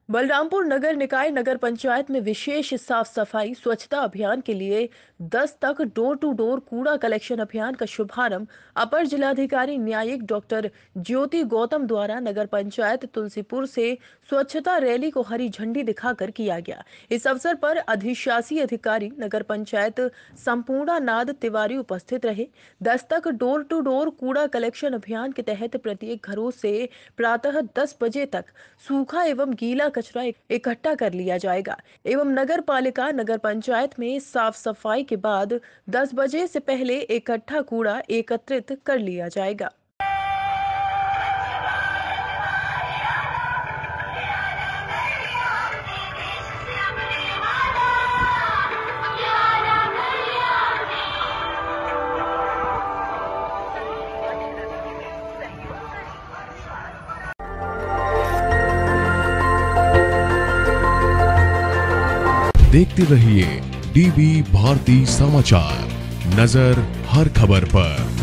बलरामपुर नगर निकाय नगर पंचायत में विशेष साफ सफाई स्वच्छता अभियान के लिए 10 तक डोर टू डोर कूड़ा कलेक्शन अभियान का शुभारंभ अपर जिलाधिकारी न्यायिक डॉक्टर ज्योति गौतम द्वारा नगर पंचायत तुलसीपुर से स्वच्छता रैली को हरी झंडी दिखाकर किया गया। इस अवसर पर अधिशासी अधिकारी नगर पंचायत संपूर्ण नाद तिवारी उपस्थित रहे। 10 तक डोर टू डोर कूड़ा कलेक्शन अभियान के तहत प्रत्येक घरों से प्रातः 10 बजे तक सूखा एवं गीला कचरा इकट्ठा कर लिया जाएगा एवं नगर पालिका नगर पंचायत में साफ सफाई के बाद 10 बजे से पहले इकट्ठा कूड़ा एकत्रित कर लिया जाएगा। देखते रहिए डीबी भारती समाचार, नजर हर खबर पर।